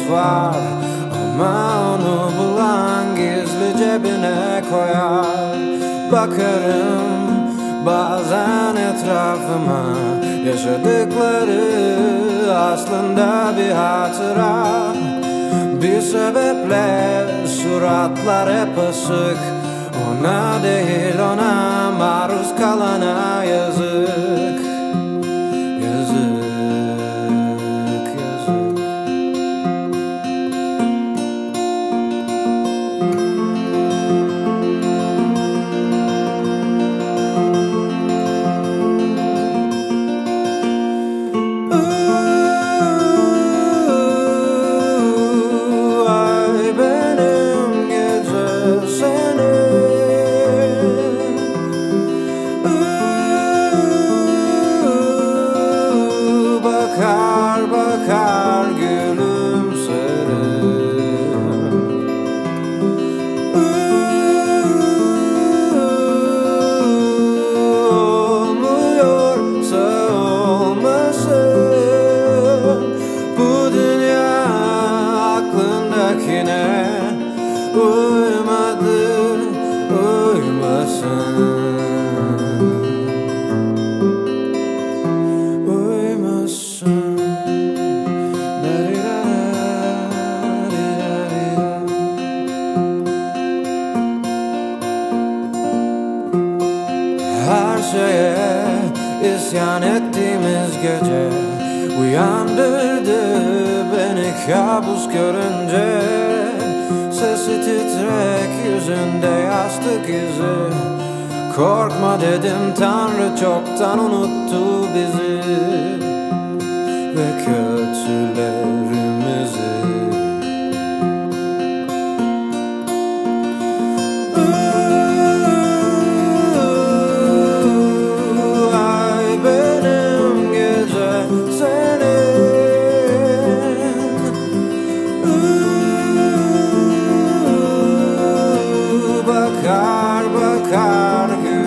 var, ama onu bulan gizli cebine koyar. Bakarım bazen etrafıma, yaşadıkları aslında bir hatıra. Bir sebeple suratlar hep asık, ona değil ona maruz kalana yazık. Yazık, yazık. Bakar bakar gülümserim. Olmuyorsa olmasın bu dünya aklındakine. Uymadı, uymasın. Her şeye isyan ettiğimiz gece uyandırdı beni kabus görünce. Sesi titrek, yüzünde yastık izi. Korkma dedim, Tanrı çoktan unuttu bizi ve kötülerimizi. Bakar bakar